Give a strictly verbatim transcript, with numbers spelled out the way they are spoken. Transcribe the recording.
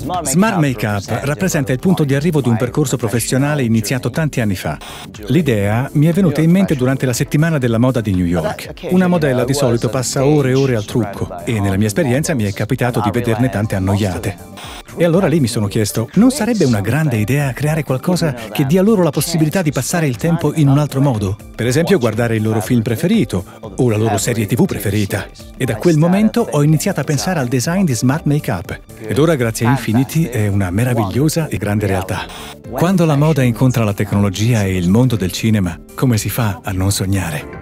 Smart Makeup rappresenta il punto di arrivo di un percorso professionale iniziato tanti anni fa. L'idea mi è venuta in mente durante la settimana della moda di New York. Una modella di solito passa ore e ore al trucco e nella mia esperienza mi è capitato di vederne tante annoiate. E allora lì mi sono chiesto, non sarebbe una grande idea creare qualcosa che dia loro la possibilità di passare il tempo in un altro modo? Per esempio guardare il loro film preferito o la loro serie tivù preferita. E da quel momento ho iniziato a pensare al design di Smart Makeup. Ed ora grazie a Infinity è una meravigliosa e grande realtà. Quando la moda incontra la tecnologia e il mondo del cinema, come si fa a non sognare?